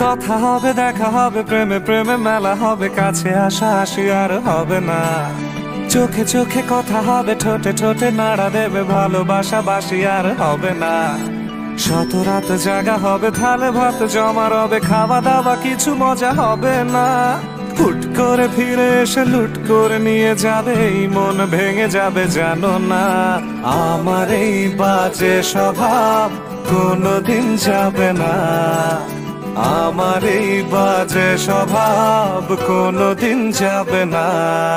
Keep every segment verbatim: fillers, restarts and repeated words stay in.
কথা হবে, দেখা হবে, প্রেমে প্রেমে মেলা হবে, কাছে আসা আসি আর হবে না। চোখে চোখে কথা হবে, ঠোঁটে ঠোঁটে নাড়া দেবে, ভালোবাসা বাসি আর হবে না। শত রাত জাগা হবে, থালে ভাত জমা রবে, খাওয়া দাওয়া কিছু মজা হবে না। হুট করে ফিরে এসে লুট করে নিয়ে যাবে, এই মন ভেঙে যাবে জানো না। আমার এই বাজে স্বভাব কোনোদিন যাবে না, আমার এই বাজে স্বভাব কোনোদিন যাবে না।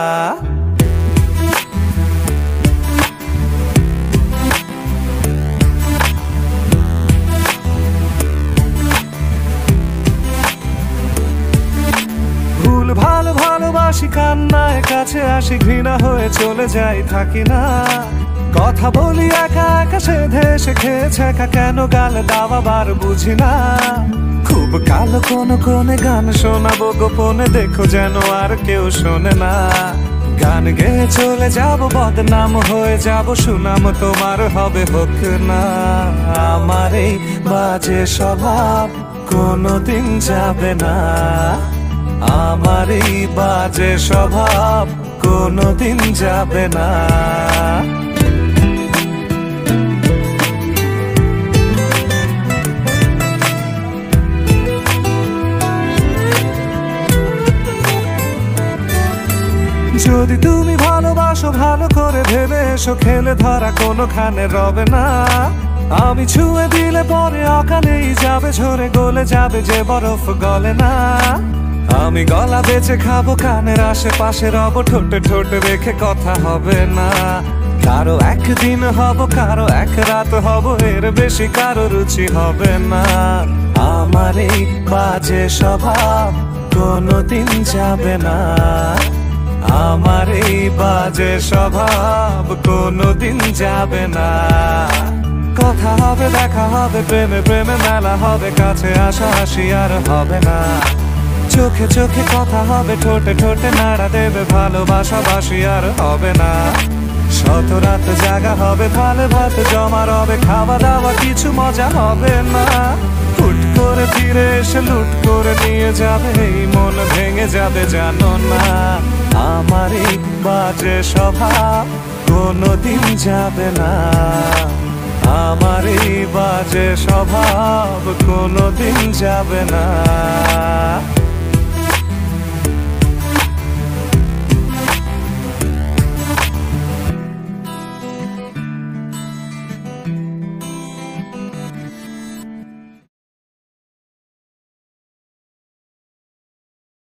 ভুল ভালো ভালোবাসি, কান্নায় কাছে আসি, ঘৃণা হয়ে চলে যাই থাকি না। কথা বলি একা একা, সেধে এসে খেয়েছে একা, কেন গাল দাওয়া বার বুঝি না। খুব কালো কোন কোনে গান শোনাবো গোপনে, দেখো যেন আর কেউ শোনে না। গান গেয়ে চলে যাব, বদনাম হয়ে যাব, সুনাম তোমার হবে হোক না। আমার এই বাজে স্বভাব কোনোদিন যাবে না, আমার এই বাজে স্বভাব কোনোদিন যাবে না। যদি তুমি ভালোবাসো ভালো করে ভেবে এসো, খেলে ধরা কোনোখানে রবে না। আমি ছুঁয়ে দিলে পরে অকালেই যাবে, ঝরে গলে যাবে যে বরফ গলে না। আমি গলা বেঁচে খাবো, কানের আশেপাশে রব, ঠোঁটে ঠোঁটে রেখে কথা হবে না। কারো একদিন হব, কারো এক রাত হব, এর বেশি কারো রুচি হবে না। আমার এই বাজে স্বভাব কোনোদিন যাবে না, আমার এই বাজে স্বভাব কোনোদিন যাবে না। কথা হবে, দেখা হবে, প্রেমে প্রেমে মেলা হবে, কাছে আসা আসি আর হবে না। চোখে চোখে কথা হবে, ঠোঁটে ঠোঁটে নাড়া দেবে, ভালোবাসা বাসি আর হবে না। শত রাত জাগা হবে, থালে ভাত জমা রবে, খাওয়া দাওয়া কিছু মজা হবে না। হুট করে ফিরে এসে লুট করে নিয়ে যাবে, এই মন ভেঙে যাবে জানো না। আমার এই বাজে স্বভাব কোনোদিন যাবে না, আমার এই বাজে স্বভাব কোনোদিন যাবে না।